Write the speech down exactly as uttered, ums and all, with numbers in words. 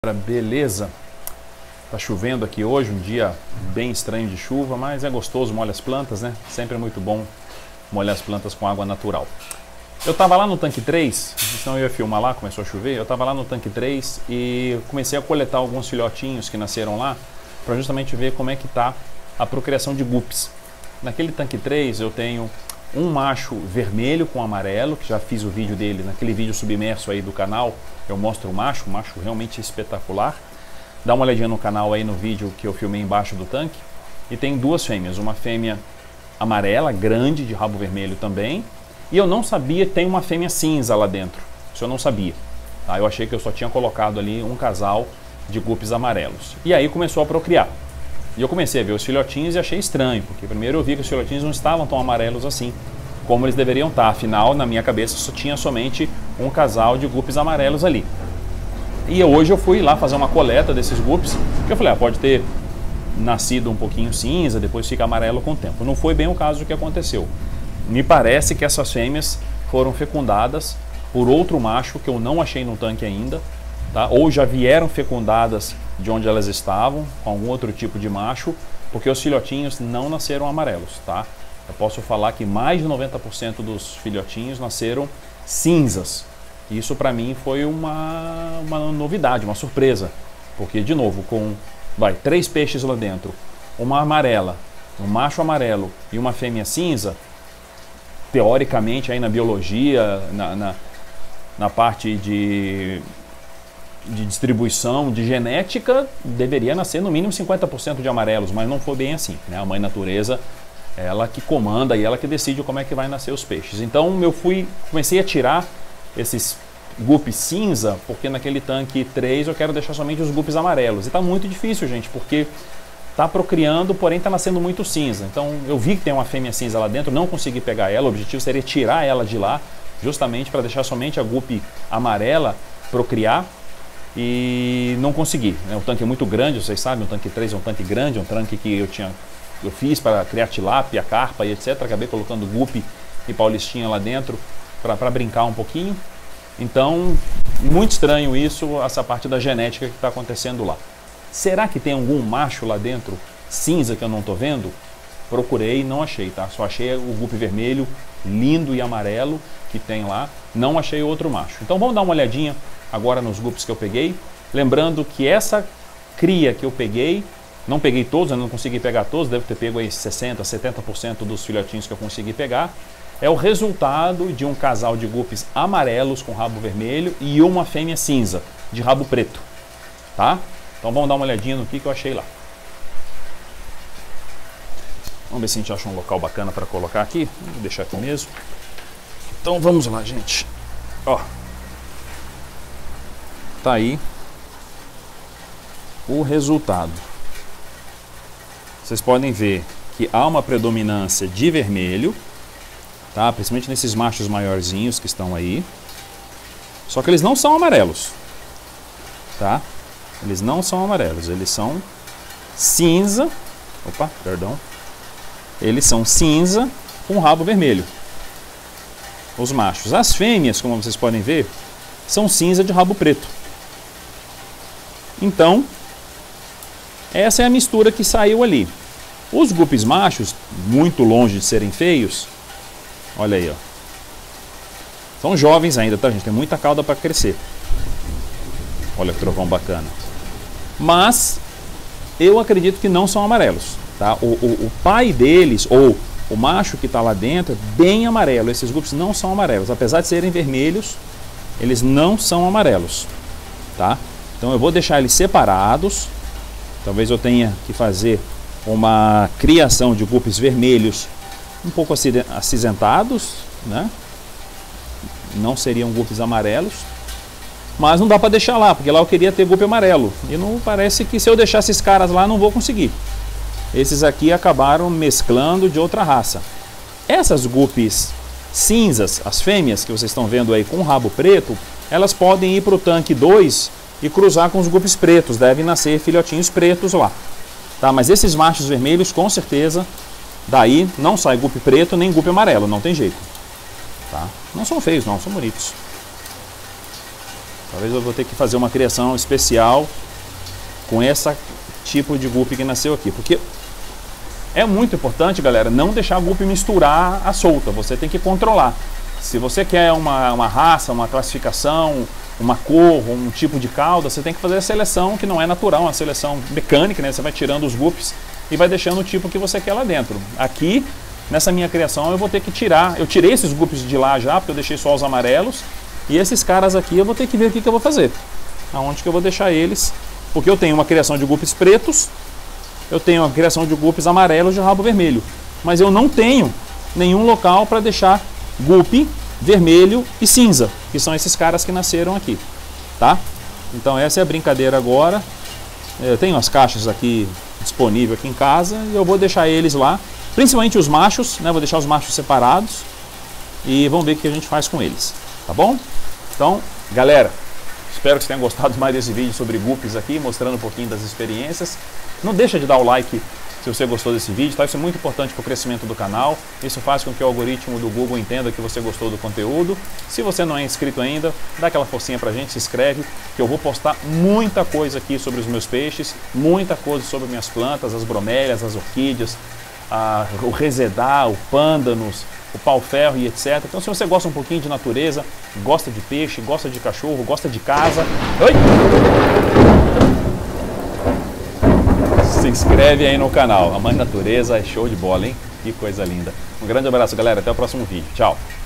Beleza, tá chovendo aqui hoje, um dia bem estranho de chuva, mas é gostoso, molha as plantas, né? Sempre é muito bom molhar as plantas com água natural. Eu tava lá no tanque três, senão eu ia filmar lá, começou a chover, eu tava lá no tanque três e comecei a coletar alguns filhotinhos que nasceram lá para justamente ver como é que tá a procriação de guppies. Naquele tanque três eu tenho um macho vermelho com amarelo, que já fiz o vídeo dele, naquele vídeo submerso aí do canal, eu mostro o macho, o macho realmente espetacular. Dá uma olhadinha no canal aí no vídeo que eu filmei embaixo do tanque. E tem duas fêmeas, uma fêmea amarela, grande, de rabo vermelho também. E eu não sabia que tem uma fêmea cinza lá dentro, isso eu não sabia. Tá? Eu achei que eu só tinha colocado ali um casal de guppies amarelos. E aí começou a procriar. E eu comecei a ver os filhotinhos e achei estranho, porque primeiro eu vi que os filhotinhos não estavam tão amarelos assim, como eles deveriam estar. Afinal, na minha cabeça, só tinha somente um casal de guppies amarelos ali. E hoje eu fui lá fazer uma coleta desses guppies, que eu falei, ah, pode ter nascido um pouquinho cinza, depois fica amarelo com o tempo. Não foi bem o caso que aconteceu. Me parece que essas fêmeas foram fecundadas por outro macho que eu não achei no tanque ainda, tá? Ou já vieram fecundadas de onde elas estavam, com algum outro tipo de macho, porque os filhotinhos não nasceram amarelos, tá? Eu posso falar que mais de noventa por cento dos filhotinhos nasceram cinzas. Isso para mim foi uma, uma novidade, uma surpresa, porque de novo, com vai, três peixes lá dentro, uma amarela, um macho amarelo e uma fêmea cinza, teoricamente aí na biologia, na, na, na parte de... de distribuição, de genética, deveria nascer no mínimo cinquenta por cento de amarelos, mas não foi bem assim, né? A mãe natureza, ela que comanda e ela que decide como é que vai nascer os peixes. Então eu fui, comecei a tirar esses guppies cinza, porque naquele tanque três eu quero deixar somente os guppies amarelos. E tá muito difícil, gente, porque tá procriando, porém tá nascendo muito cinza. Então eu vi que tem uma fêmea cinza lá dentro, não consegui pegar ela, o objetivo seria tirar ela de lá, justamente para deixar somente a guppy amarela procriar. E não consegui, né? O tanque é muito grande, vocês sabem, o tanque três é um tanque grande, um tanque que eu tinha, eu fiz para criar tilápia, carpa e etcétera. Acabei colocando guppy e paulistinha lá dentro para brincar um pouquinho. Então, muito estranho isso, essa parte da genética que está acontecendo lá. Será que tem algum macho lá dentro cinza que eu não estou vendo? Procurei e não achei, tá? Só achei o guppy vermelho, lindo e amarelo que tem lá, não achei outro macho. Então vamos dar uma olhadinha agora nos guppies que eu peguei, lembrando que essa cria que eu peguei, não peguei todos, eu não consegui pegar todos, devo ter pego aí sessenta, setenta por cento dos filhotinhos que eu consegui pegar, é o resultado de um casal de guppies amarelos com rabo vermelho e uma fêmea cinza, de rabo preto, tá? Então vamos dar uma olhadinha no que, que eu achei lá. Vamos ver se a gente acha um local bacana para colocar aqui, vou deixar aqui mesmo. Então vamos lá, gente, ó. Tá aí o resultado. Vocês podem ver que há uma predominância de vermelho, tá? Principalmente nesses machos maiorzinhos que estão aí. Só que eles não são amarelos, tá? Eles não são amarelos, eles são cinza. Opa, perdão. Eles são cinza com rabo vermelho. Os machos. As fêmeas, como vocês podem ver, são cinza de rabo preto. Então, essa é a mistura que saiu ali. Os guppies machos, muito longe de serem feios, olha aí, ó. São jovens ainda, tá, gente? Tem muita cauda para crescer. Olha que trovão bacana. Mas, eu acredito que não são amarelos, tá? O, o, o pai deles, ou o macho que está lá dentro, é bem amarelo. Esses guppies não são amarelos. Apesar de serem vermelhos, eles não são amarelos, tá? Então eu vou deixar eles separados. Talvez eu tenha que fazer uma criação de guppies vermelhos um pouco acinzentados, né? Não seriam guppies amarelos. Mas não dá para deixar lá, porque lá eu queria ter guppy amarelo. E não parece que se eu deixar esses caras lá não vou conseguir. Esses aqui acabaram mesclando de outra raça. Essas guppies cinzas, as fêmeas que vocês estão vendo aí com rabo preto, elas podem ir para o tanque dois e cruzar com os guppies pretos, devem nascer filhotinhos pretos lá, tá? Mas esses machos vermelhos, com certeza, daí não sai guppy preto nem guppy amarelo, não tem jeito, tá? Não são feios não, são bonitos. Talvez eu vou ter que fazer uma criação especial com esse tipo de guppy que nasceu aqui, porque é muito importante, galera, não deixar a guppy misturar a solta. Você tem que controlar. Se você quer uma, uma raça, uma classificação, uma cor, um tipo de cauda, você tem que fazer a seleção que não é natural, uma seleção mecânica, né? Você vai tirando os guppies e vai deixando o tipo que você quer lá dentro. Aqui, nessa minha criação, eu vou ter que tirar. Eu tirei esses guppies de lá já, porque eu deixei só os amarelos. E esses caras aqui eu vou ter que ver o que, que eu vou fazer. Aonde que eu vou deixar eles. Porque eu tenho uma criação de guppies pretos, eu tenho uma criação de guppies amarelos de rabo vermelho. Mas eu não tenho nenhum local para deixar guppy vermelho e cinza, que são esses caras que nasceram aqui, tá? Então essa é a brincadeira agora. Eu tenho as caixas aqui disponíveis aqui em casa e eu vou deixar eles lá, principalmente os machos, né? Vou deixar os machos separados e vamos ver o que a gente faz com eles, tá bom? Então, galera, espero que vocês tenham gostado mais desse vídeo sobre guppies aqui, mostrando um pouquinho das experiências. Não deixa de dar o like se você gostou desse vídeo, tá? Isso é muito importante para o crescimento do canal. Isso faz com que o algoritmo do Google entenda que você gostou do conteúdo. Se você não é inscrito ainda, dá aquela forcinha pra gente, se inscreve, que eu vou postar muita coisa aqui sobre os meus peixes, muita coisa sobre minhas plantas, as bromélias, as orquídeas, a, o resedar, o pândanos, o pau-ferro e etcétera. Então se você gosta um pouquinho de natureza, gosta de peixe, gosta de cachorro, gosta de casa... Oi! Se inscreve aí no canal. A Mãe Natureza é show de bola, hein? Que coisa linda. Um grande abraço, galera. Até o próximo vídeo. Tchau.